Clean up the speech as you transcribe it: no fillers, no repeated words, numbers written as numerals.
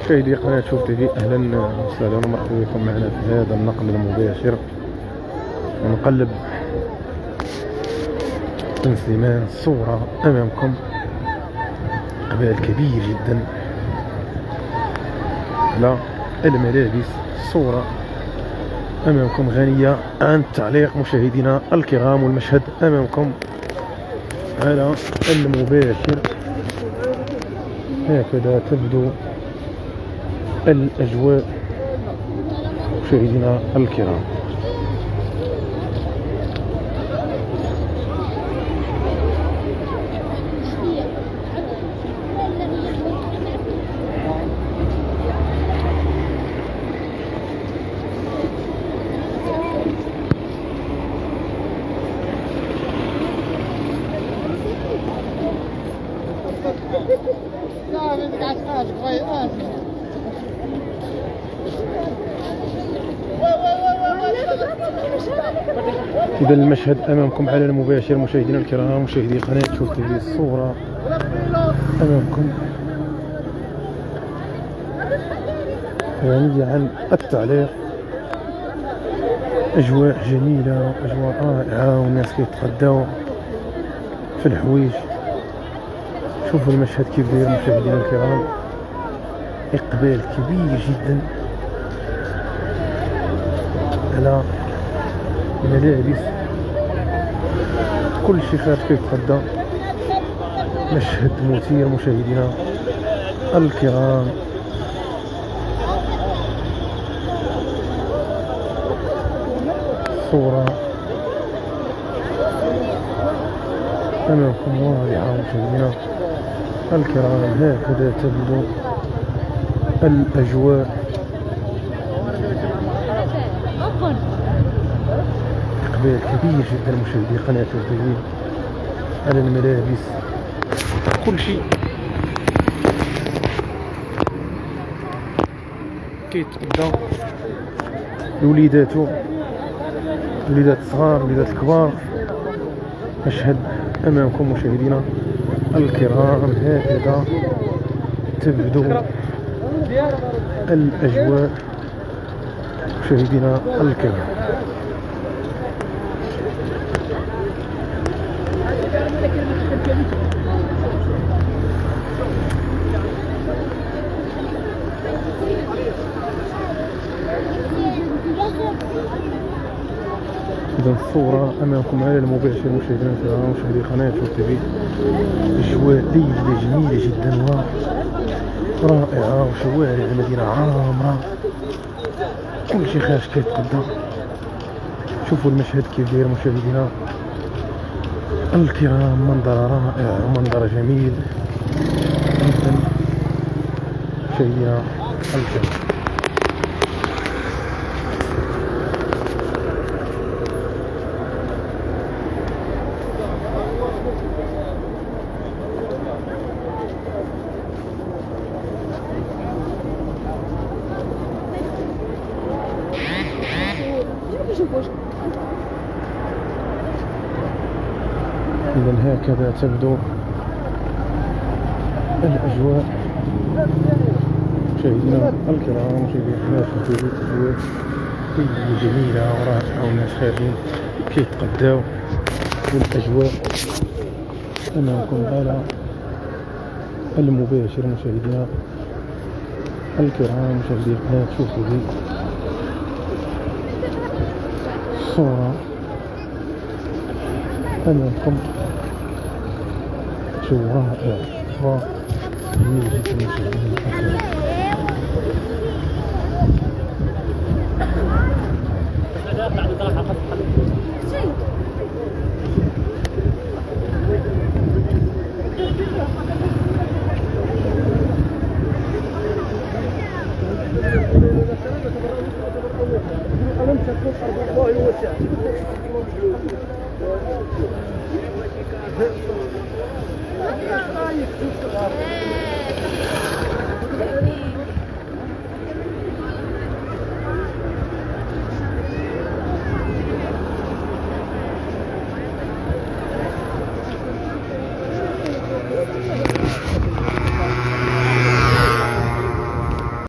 مشاهدي قناة شوف تيفي، اهلا وسهلا ومرحبا بكم معنا في هذا النقل المباشر. ونقلب بن سليمان. الصورة امامكم، قبال كبير جدا على الملابس. الصورة امامكم غنية عن التعليق مشاهدينا الكرام، والمشهد امامكم على المباشر. هكذا تبدو الأجواء مشاهدينا الكرام. إذا المشهد أمامكم على المباشر مشاهدينا الكرام، مشاهدي قناة شوف تيفي. الصورة أمامكم غنية عن التعليق. أجواء جميلة، أجواء رائعة، والناس كيتغداو في الحويج. شوفوا المشهد كيف داير مشاهدينا الكرام، إقبال كبير جدا على ملابس، كل شيء خارج كيتغدى. مشهد مثير مشاهدينا الكرام. صورة أمامكم واضحة مشاهدينا الكرام. هكذا تبدو الأجواء. إقبال كبير جدا مشاهدي قناة شوف تيفي على الملابس، كل شيء كيتغدى. لوليداتو، وليدات الصغار، وليدات الكبار. مشهد أمامكم مشاهدينا الكرام. هكذا تبدو الأجواء مشاهدينا الكرام. إذا الصورة أمامكم على المباشر مشاهدينا الكرام، مشاهدي قناة شوف تيفي. أجواء ليلة جميلة جدا ورائعة، وشوارع المدينة عامرة، كل شيء خارج كيتغدى. شوفوا المشهد كيف داير مشاهدينا الكرام. منظر رائع ومنظر جميل جدا مشاهدينا الكرام. إذا هكذا تبدو الأجواء مشاهدينا الكرام، مشاهدي قناة شوف تيفي. أجواء جميلة ورائعة، والناس خارجين كيتغداو، والأجواء أمامكم على المباشر مشاهدينا الكرام، مشاهدي قناة شوف تيفي. الصورة أمامكم جو رائع وجميل جدا مشاهدينا الكرام.